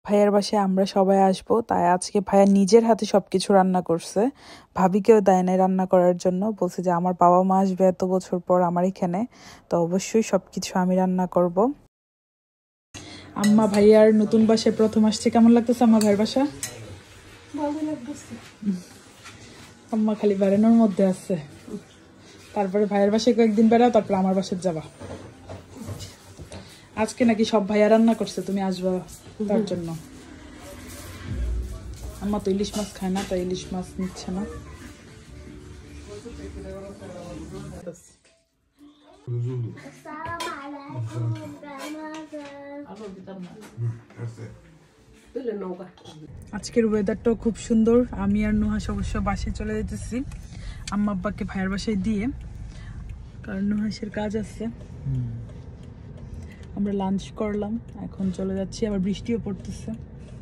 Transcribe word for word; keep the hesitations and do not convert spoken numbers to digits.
ভাইয়ার বাসায় আমরা সবাই আসবো, তাই আজকে ভাইয়া নিজের হাতে সবকিছু রান্না করছে। ভাবিকেও দেয় নাই রান্না করার জন্য, বলছে যে আমার বাবা মা আসবে এত বছর পর আমার এখানে, তো অবশ্যই সবকিছু আমি রান্না করব। আম্মা ভাইয়ার নতুন বাসায় প্রথম আসছে, কেমন লাগতেছে আম্মা ভাইয়ের বাসা? ভালো লাগতেছে। আম্মা খালি বেড়ানোর মধ্যে আছে, তারপরে ভাইয়ের বাসায় কয়েকদিন বেড়াও, তারপরে আমার বাসায় যাবা। আজকে নাকি সব ভাইয়া রান্না করছে, তুমি আসবা তার জন্য। আম্মা তো ইলিশ মাছ খায় না, তাই ইলিশ মাছ নিচ্ছে না। আজকের ওয়েদারটাও খুব সুন্দর। আমি আর নুহাস অবশ্য বাসায় চলে যেতেছি আম্মা আব্বাকে ভাইয়ের বাসায় দিয়ে, কারণ নুহাসের কাজ আছে। আমরা লাঞ্চ করলাম, এখন চলে যাচ্ছি। আবার বৃষ্টিও পড়তেছে।